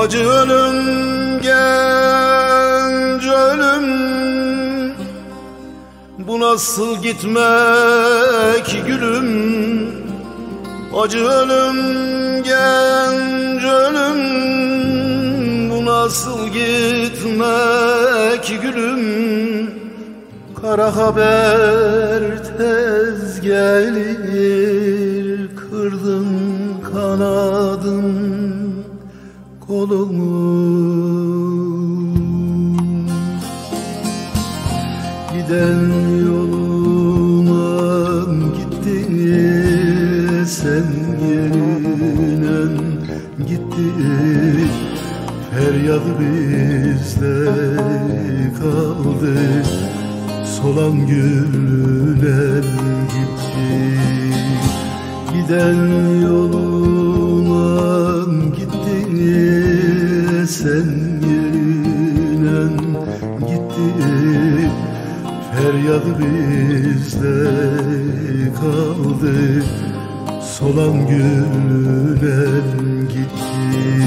Acı ölüm, genç ölüm, bu nasıl gitmek gülüm? Acı ölüm, genç ölüm, bu nasıl gitmek gülüm? Kara haber tez gelir, kırdın kanadın kolumu. Giden yoluna gitti, sen yerine gitti. Feryadı bizde kaldı, solan güller gitti. Giden yoluna gitti, sen yerine gitti. Feryadı bizde kaldı, solan güller gitti.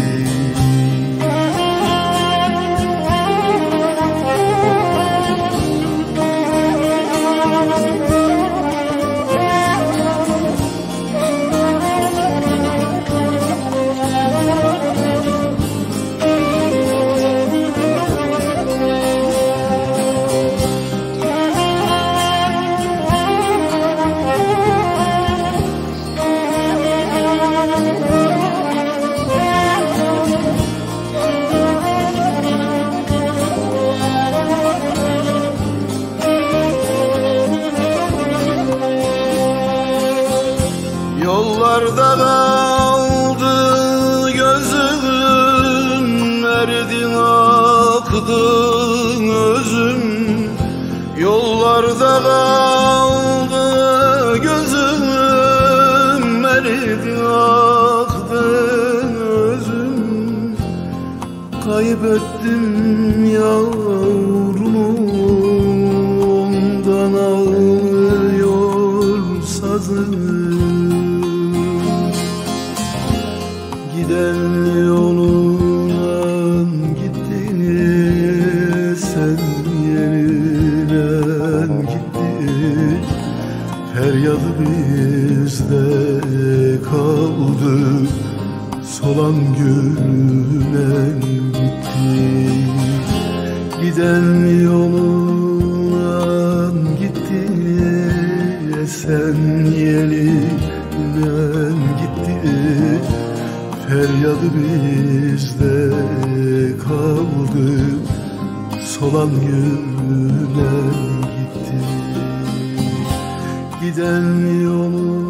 Yollarda kaldı gözüm, erdin aktı özüm. Yollarda kaldı gözüm, erdin aktı özüm. Kaybettim yavrumu, ondan ağlıyor sazım. Giden yoluna gitti, sen yerine gitti. Feryadı bizde kaldı, solan güller gitti. Giden yoluna gitti, sen yerine gitti. Feryadı bizde kaldı, solan güller gitti. Giden yolun